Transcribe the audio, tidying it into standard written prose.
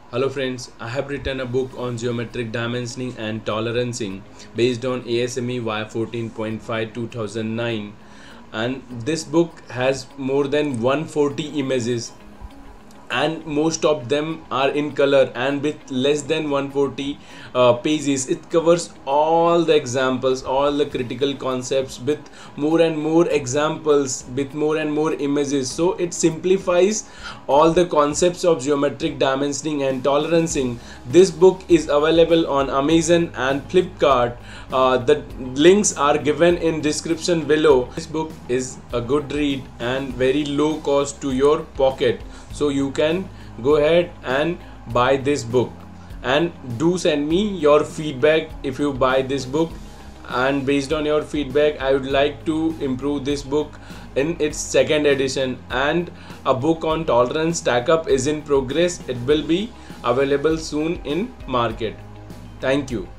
Hello friends, I have written a book on geometric dimensioning and tolerancing based on ASME Y14.5 2009, and this book has more than 140 images and most of them are in color, and with less than 140 pages it covers all the examples, all the critical concepts with more and more examples, with more and more images. So it simplifies all the concepts of geometric dimensioning and tolerancing. This book is available on Amazon and Flipkart. The links are given in description below. This book is a good read and very low cost to your pocket, so you can go ahead and buy this book, and do send me your feedback if you buy this book. And based on your feedback, I would like to improve this book in its second edition, and a book on tolerance stack up is in progress. It will be available soon in market. Thank you.